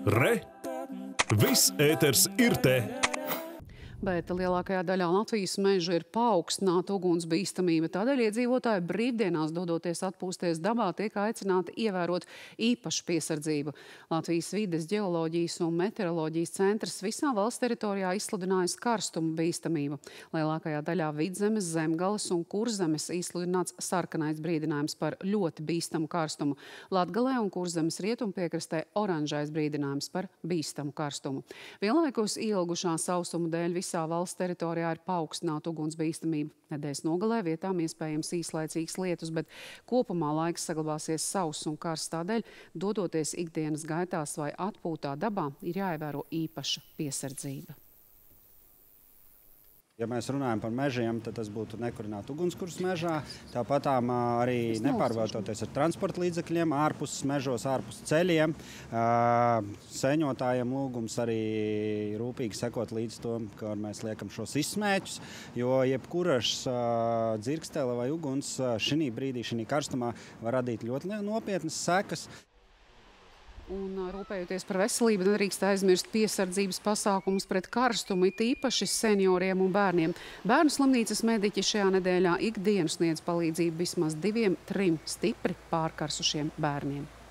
Re! Viss ēters ir te! Bet lielākajā daļā Latvijas meža ir paaugstināta ugunsbīstamība. Tādēļ iedzīvotāji brīvdienās, dodoties atpūsties dabā, tiek aicināti ievērot īpašu piesardzību. Latvijas vides, ģeoloģijas un meteoroloģijas centrs visā valsts teritorijā izsludinājis karstumu bīstamību. Lielākajā daļā Vidzemes, Zemgales un Kurzemes izsludināts sarkanais brīdinājums par ļoti bīstamu karstumu. Latgalē un Kurzemes rietumpiekrastē oranžais brīdinājums par bīstamu karstumu. Vienlaikus ilgušā sausuma dēļ visā valsts teritorijā ir paaugstināta ugunsbīstamība. Nedēļas nogalē vietām iespējams īslaicīgas lietus, bet kopumā laiks saglabāsies sauss un karsts. Tādēļ, dodoties ikdienas gaitās vai atpūtā dabā, ir jāievēro īpaša piesardzība. Ja mēs runājam par mežiem, tad tas būtu nekurināta ugunskurs mežā. Tāpat arī nepārvietoties ar transporta līdzekļiem, ārpus mežos, ārpus ceļiem. Sēņotājiem lūgums arī rūpīgi sekot līdz tom, kā mēs liekam šos izsmēķus, jo jebkuras dzirkstele vai uguns šī brīdī, šī karstumā var radīt ļoti nopietnas sekas. Un rūpējoties par veselību, nedrīkst aizmirst piesardzības pasākumus pret karstumu, it īpaši senioriem un bērniem. Bērnu slimnīcas mediķi šajā nedēļā ikdienu sniedz palīdzību vismaz 2–3 stipri pārkarsušiem bērniem.